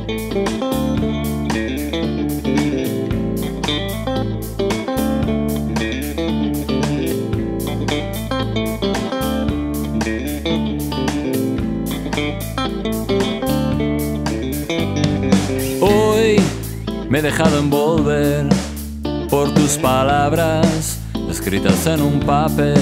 Hoy me he dejado envolver por tus palabras escritas en un papel.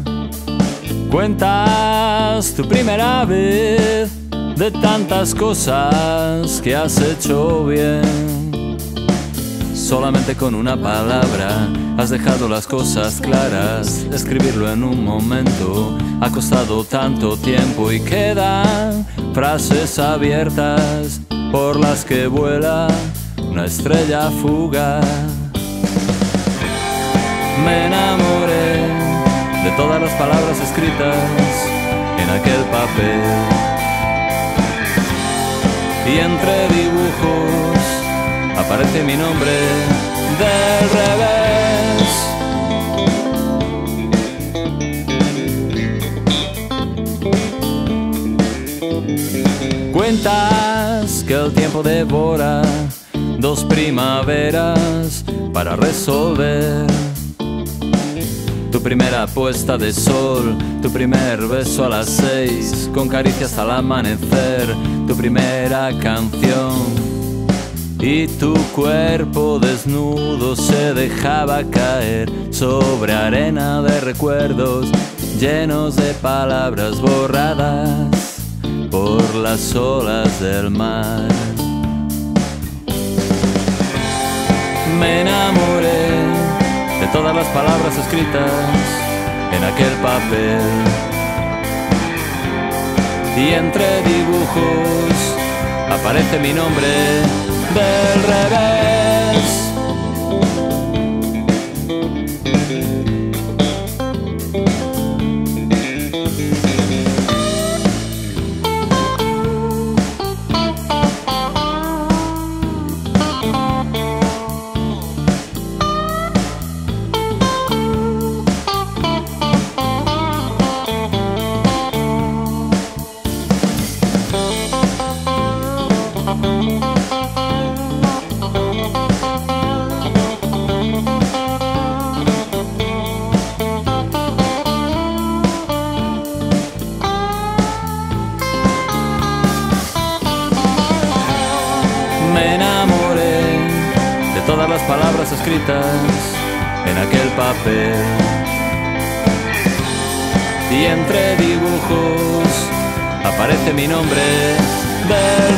Cuentas tu primera vez de tantas cosas que has hecho bien. Solamente con una palabra has dejado las cosas claras. Escribirlo en un momento ha costado tanto tiempo y quedan frases abiertas por las que vuela una estrella fugaz. Me enamoré de todas las palabras escritas en aquel papel, y entre dibujos aparece mi nombre del revés. Cuentas que el tiempo devora 2 primaveras para resolver tu primera puesta de sol, tu primer beso a las 6, con caricias al amanecer, tu primera canción. Y tu cuerpo desnudo se dejaba caer sobre arena de recuerdos llenos de palabras borradas por las olas del mar. Me enamoré de todas las palabras escritas en aquel papel, y entre dibujos aparece mi nombre del revés. Me enamoré de todas las palabras escritas en aquel papel, y entre dibujos aparece mi nombre del